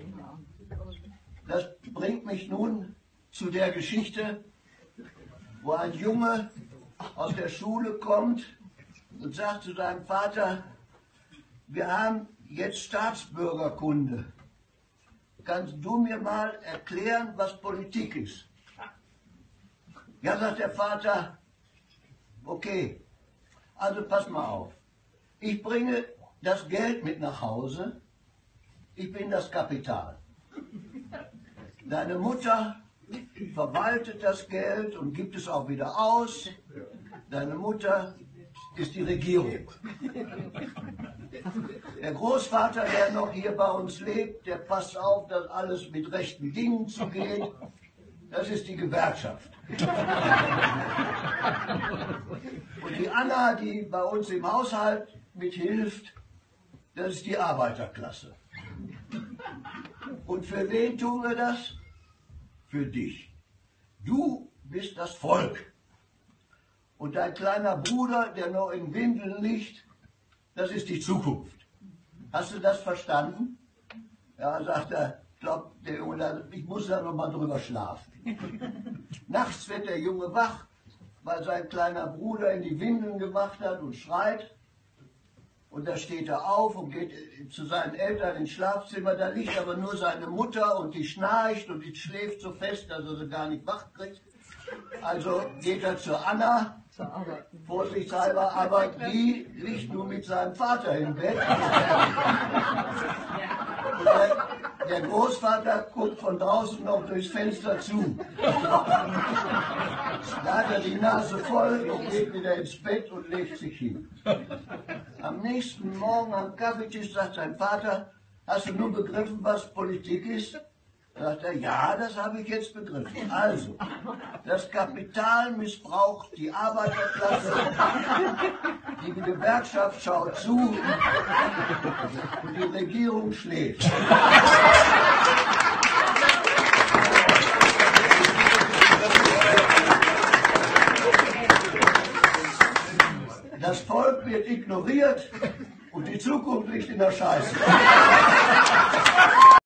Das bringt mich nun zu der Geschichte, wo ein Junge aus der Schule kommt und sagt zu seinem Vater, wir haben jetzt Staatsbürgerkunde. Kannst du mir mal erklären, was Politik ist? Ja, sagt der Vater, okay, also pass mal auf. Ich bringe das Geld mit nach Hause, ich bin das Kapital. Deine Mutter verwaltet das Geld und gibt es auch wieder aus. Deine Mutter ist die Regierung. Der Großvater, der noch hier bei uns lebt, der passt auf, dass alles mit rechten Dingen zugeht. Das ist die Gewerkschaft. Und die Anna, die bei uns im Haushalt mithilft, das ist die Arbeiterklasse. Und für wen tun wir das? Für dich. Du bist das Volk. Und dein kleiner Bruder, der noch in Windeln liegt, das ist die Zukunft. Hast du das verstanden? Ja, sagt er, ich muss da noch mal drüber schlafen. Nachts wird der Junge wach, weil sein kleiner Bruder in die Windeln gemacht hat und schreit. Und da steht er auf und geht zu seinen Eltern ins Schlafzimmer. Da liegt aber nur seine Mutter und die schnarcht und die schläft so fest, dass er sie gar nicht wach kriegt. Also geht er zur Anna, vorsichtshalber, aber die liegt nur mit seinem Vater im Bett. Und der Großvater guckt von draußen noch durchs Fenster zu. Da hat er die Nase voll und geht wieder ins Bett und legt sich hin. Am nächsten Morgen am Kaffeetisch sagt sein Vater, hast du nun begriffen, was Politik ist? Da sagt er, ja, das habe ich jetzt begriffen. Also, das Kapital missbraucht die Arbeiterklasse, die Gewerkschaft schaut zu und die Regierung schläft. Das Volk wird ignoriert und die Zukunft liegt in der Scheiße.